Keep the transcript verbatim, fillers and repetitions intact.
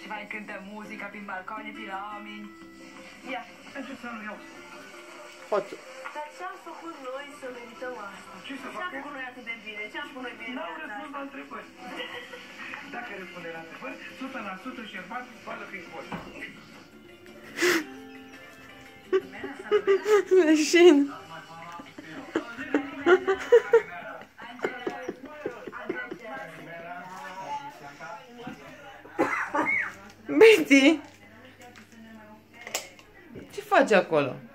și mai cântă muzica prin balcone, prin la oameni. Ia, Ce să nu iau? Hoțu. Dar ce-am făcut noi să merităm asta? Ce să Ce-am facă? făcut noi atât de bine? Ce-am făcut noi bine? N-au de răspuns asta? la întrebări. Dacă răspunde la întrebări, o sută la sută Șerban spală prin cod. Leșin. Betty? Ce faci acolo?